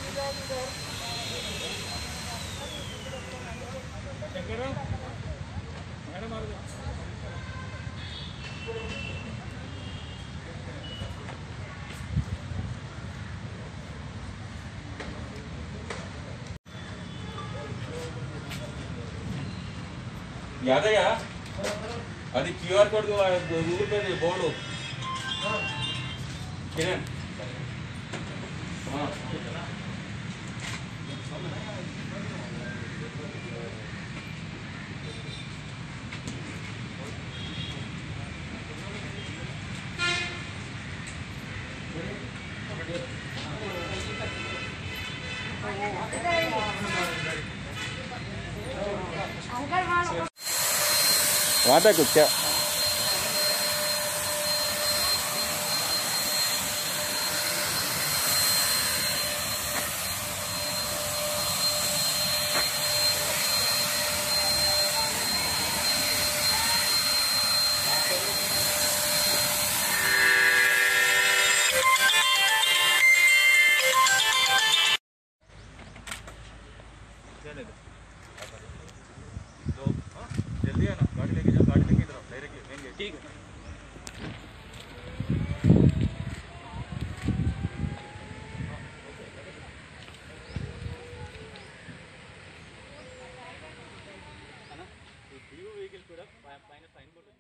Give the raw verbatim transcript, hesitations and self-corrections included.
యాదయ్య అది QR code Google Pay board Kiran वहाँ पे कुछ क्या जल्दी है ना गाड़ी लेके जाओ गाड़ी लेके इधर डायरेक्ट लेंगे ठीक है है ना व्यू व्हीकल కూడా పైన సైన్ బోర్డు